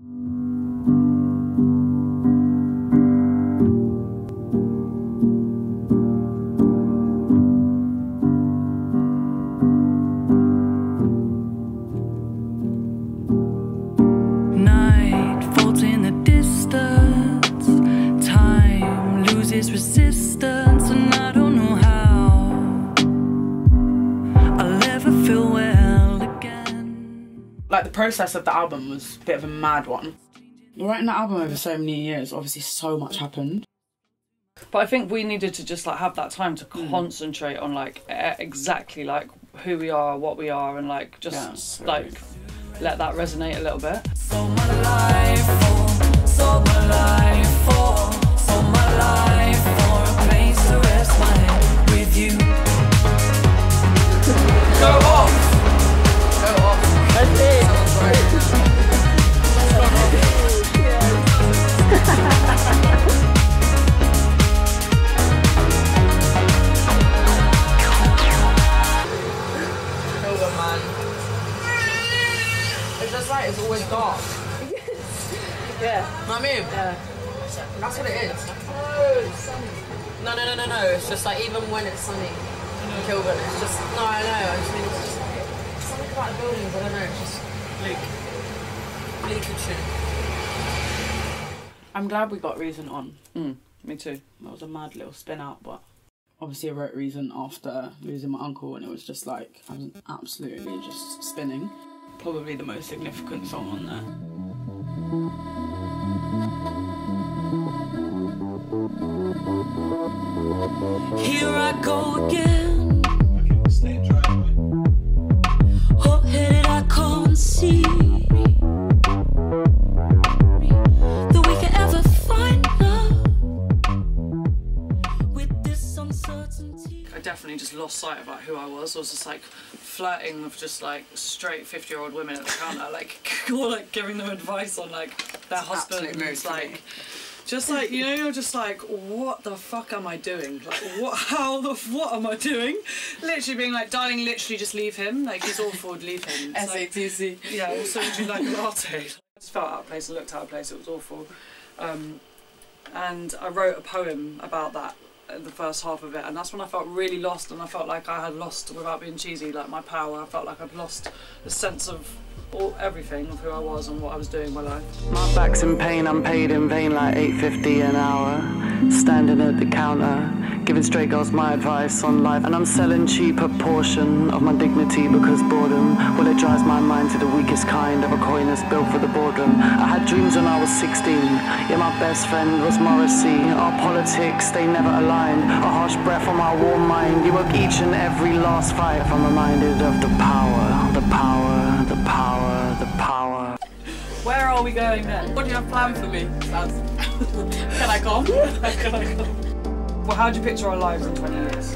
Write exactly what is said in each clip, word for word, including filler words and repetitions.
Resistance, and I don't know how I'll ever feel well again. Like, the process of the album was a bit of a mad one. Writing that album over so many years, obviously so much happened. But I think we needed to just like have that time to Mm. concentrate on like exactly like who we are, what we are, and like just yeah, like let that resonate a little bit. So my life for, so my life for, so my life for a place to rest my head with you. Go off! Go off. That's it. Over, man. It's just like it's always dark. Yeah. Know what I mean? Yeah. That's what it is. Oh, it's sunny. No, no, no, no, no. It's just like even when it's sunny in Kilburn, it's just no, I know. I just mean it's just like something about the buildings. I don't know. It's just bleak, bleak and shit. I'm glad we got Reason on. Mm, me too. That was a mad little spin out, but obviously I wrote Reason after losing my uncle, and it was just like I was absolutely just spinning. Probably the most significant song on there. Here I go again. Hot-headed, I can't see that we can ever find love with this uncertainty. I definitely just lost sight of like who I was. I was just like flirting with just like straight fifty year old women at the counter, like or like giving them advice on like their husbands, like just like, you know, you're just like, what the fuck am I doing? Like, what, how the, what am I doing? Literally being like, darling, literally just leave him. Like, he's awful, leave him. S A T C. Like, yeah, also, would you like a latte? I just felt out of place and looked out of place. It was awful. Um, and I wrote a poem about that, the first half of it, and that's when I felt really lost, and I felt like I had lost, without being cheesy, like my power. I felt like I'd lost the sense of all, everything of who I was and what I was doing in my life. My back's in pain, I'm paid in vain like eight fifty an hour. Standing at the counter, giving straight girls my advice on life. And I'm selling cheap a portion of my dignity because boredom, well, it drives my mind to the weakest kind of a coin that's built for the boardroom. I had dreams when I was sixteen, yeah, my best friend was Morrissey. Our politics, they never aligned. A harsh breath on my warm mind. You work each and every last fight. I'm reminded of the power, the power, the power, the power. Where are we going then? What do you have planned for me? Can I come? Can I come? Well, how do you picture our lives in twenty years?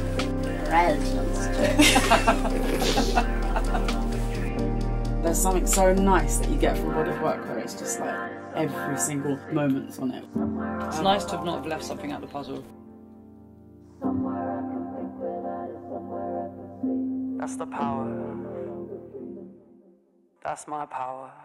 There's something so nice that you get from Body of Work where it's just like every single moment's on it. It's nice to have not left something out the puzzle. That's the power. That's my power.